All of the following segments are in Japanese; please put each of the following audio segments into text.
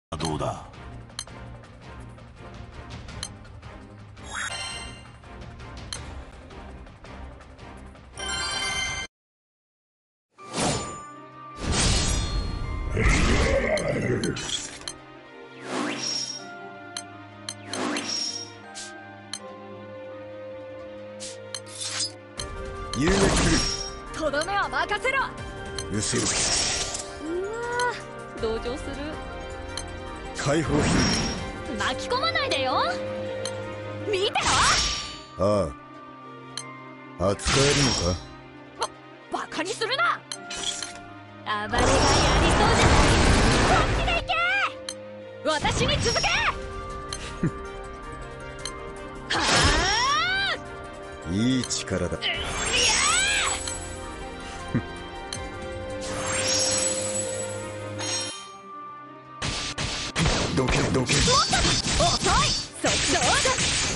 どうだ。 遊撃する。 とどめは任せろ。 うせろ。 うわー、同情する。 解放する。 巻き込まないでよ。見てろ。 ああ、扱えるのか。 バカにするな。暴れがやりそうじゃない。こっちで行け。私に続け。はあ、 いい力だ。どけどけ。 もっと遅い。そっちどうだ。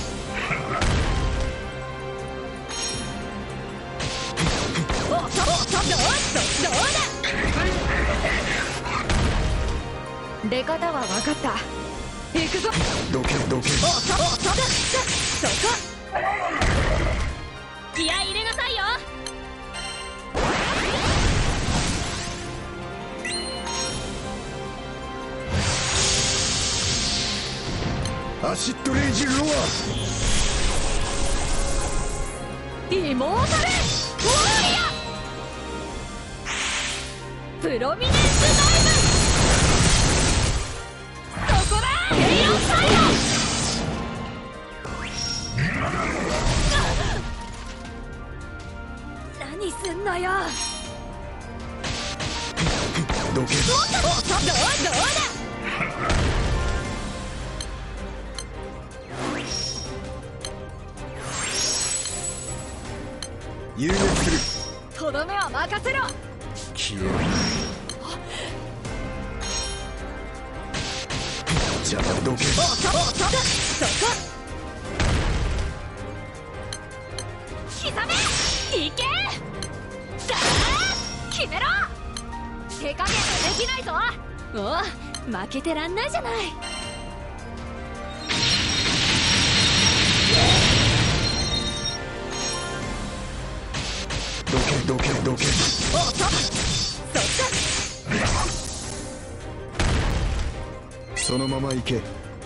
どうだ。出方は分かった。行くぞ。 どけどけ。 そこ。気合い入れなさいよ。 アシッドレイジロア。 イモータルウォーリア。プロミネンスダイブ。そこだ。エイオンサイド。何すんのよ。 どけ。 どうだ。 遊撃する。 とどめは任せろ。 消えろ。邪魔どけ。 そこ。刻め。いけ。だー、決めろ。手加減はできないぞ。おう、負けてらんないじゃない。 どけ。 そっか。 そのまま行け。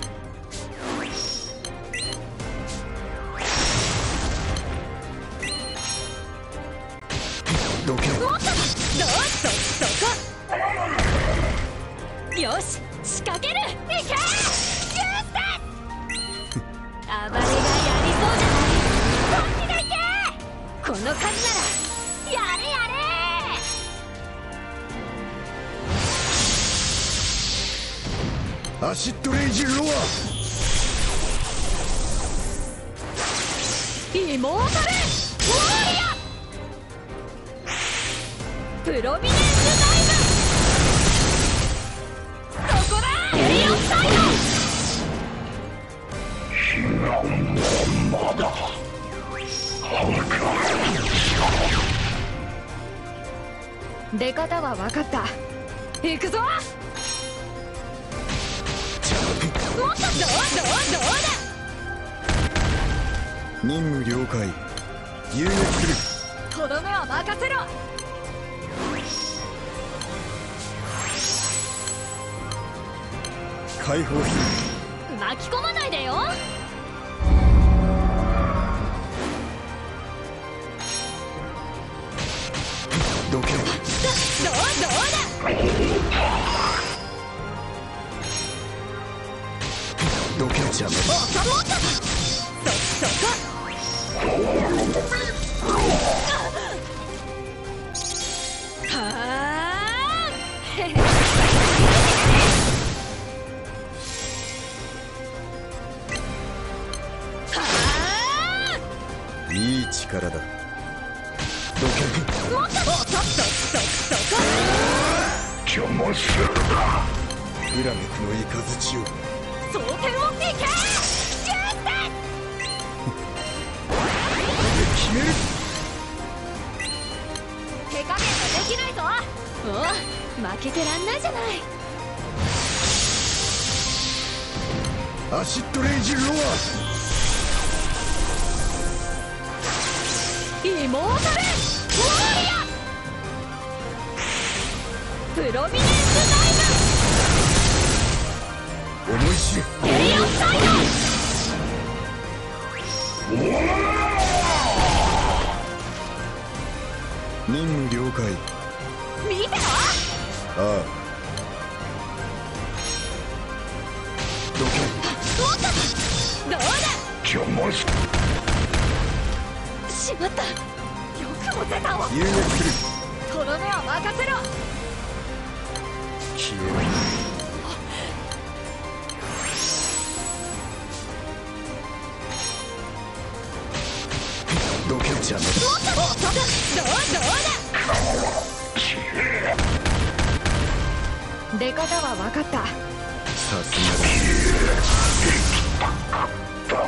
どけ。 そこ。よし、仕掛ける。いけ。ユース暴れがやりそうじゃない。こっちで行け。この数ならやれ。 アシッドレイジロア。 イモータルウォーリア。プロミネンスダイブ。そこだ。エイオンサイド。出方は分かった。行くぞ。もっとどうだ。 任務了解。遊撃する。 とどめは任せろ。 解放する。 巻き込まないでよ。 どけ。 どうだ。 どけ。邪魔。 もっと。そこ。はあ。いい力だ。どけ。 もっと。そこ。 邪魔するな。 フラメクの雷を。 装填をいけ。ユース決める。 手加減はできないぞ。おう、負けてらんないじゃない。 アシッドレイジロアイモータルウォーリアプロミネンスダイ思い知れブエリオンサイド任務了解。 見てろ。 ああどけ。 おっとどうだ。 邪魔すしまった。よくも出たわ。 遊撃する。 とどめは任せろ。 消えろ。どけ邪魔だ。 おっとどうだ。出方は分かった。 さすがだ。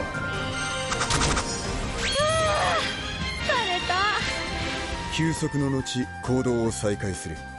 された。 休息の後行動を再開する。